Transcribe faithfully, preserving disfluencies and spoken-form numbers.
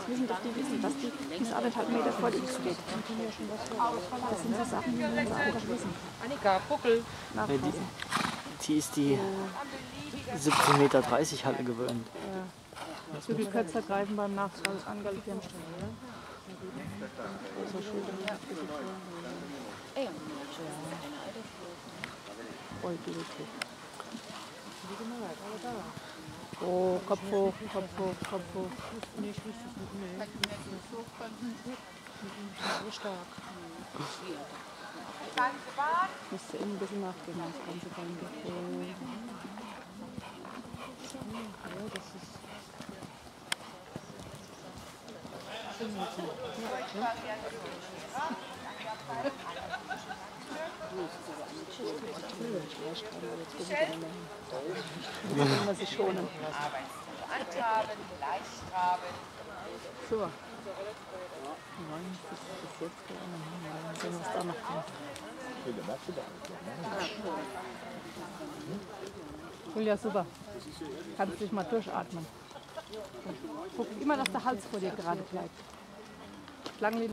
das wissen doch die wissen, dass die bis anderthalb Meter vor die X geht. Das sind so Sachen, die wir einfach wissen. Annika, Buckel. Ja, die, die ist die siebzehn Meter dreißig Halle gewöhnt. Ja. Zu viel kürzer greifen beim Nachfall angaloppieren. Oh, Kopf hoch, Kopf hoch, Kopf hoch. Nicht richtig, nee. So stark. Müsste innen ein bisschen nachgeben, das ganze Bein. Ja, das ist. Jetzt muss ich schonen. Antraben, leicht traben. So. Nein, das ist jetzt mal sehen, was da noch kommt. Julia, super. Kannst dich mal durchatmen. Guck immer, dass der Hals vor dir gerade bleibt. Lang wie